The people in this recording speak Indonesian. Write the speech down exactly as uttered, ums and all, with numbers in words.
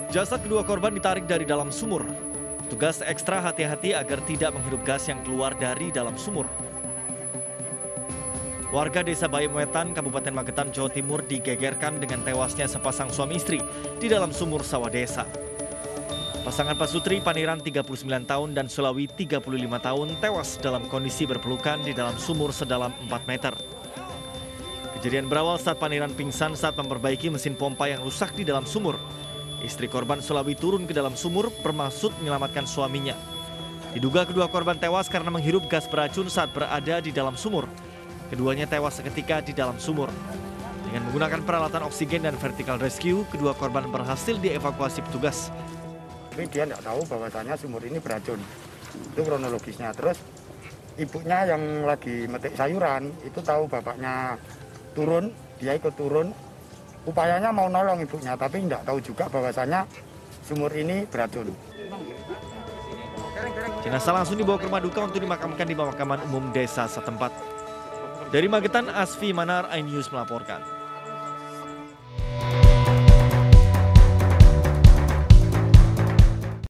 Jasad kedua korban ditarik dari dalam sumur. Tugas ekstra hati-hati agar tidak menghirup gas yang keluar dari dalam sumur. Warga Desa Bayamwetan, Kabupaten Magetan, Jawa Timur digegerkan dengan tewasnya sepasang suami istri di dalam sumur sawah desa. Pasangan Pasutri Paniran tiga puluh sembilan tahun dan Sulawi tiga puluh lima tahun tewas dalam kondisi berpelukan di dalam sumur sedalam empat meter. Kejadian berawal saat Paniran pingsan saat memperbaiki mesin pompa yang rusak di dalam sumur. Istri korban Sulawi turun ke dalam sumur bermaksud menyelamatkan suaminya. Diduga kedua korban tewas karena menghirup gas beracun saat berada di dalam sumur. Keduanya tewas seketika di dalam sumur. Dengan menggunakan peralatan oksigen dan vertical rescue, kedua korban berhasil dievakuasi petugas. Tapi dia tidak tahu bahwasannya sumur ini beracun. Itu kronologisnya. Terus ibunya yang lagi metik sayuran itu tahu bapaknya turun, dia ikut turun. Upayanya mau nolong ibunya, tapi tidak tahu juga bahwasannya sumur ini beracun. Jenazah langsung dibawa ke rumah duka untuk dimakamkan di pemakaman umum desa setempat. Dari Magetan, Asfi Manar, iNews melaporkan.